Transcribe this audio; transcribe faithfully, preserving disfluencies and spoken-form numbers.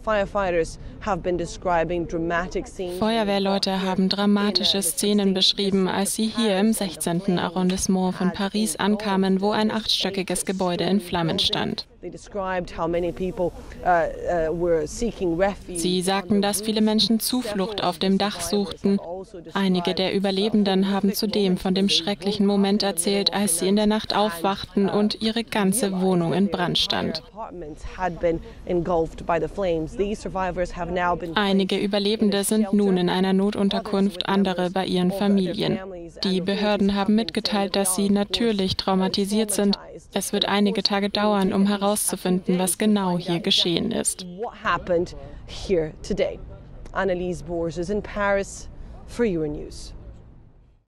Feuerwehrleute haben dramatische Szenen beschrieben, als sie hier im sechzehnten Arrondissement von Paris ankamen, wo ein achtstöckiges Gebäude in Flammen stand. Sie sagten, dass viele Menschen Zuflucht auf dem Dach suchten. Einige der Überlebenden haben zudem von dem schrecklichen Moment erzählt, als sie in der Nacht aufwachten und ihre ganze Wohnung in Brand stand. Einige Überlebende sind nun in einer Notunterkunft, andere bei ihren Familien. Die Behörden haben mitgeteilt, dass sie natürlich traumatisiert sind. Es wird einige Tage dauern, um herauszufinden, was genau hier geschehen ist. Annelies Borges in Paris for Euronews.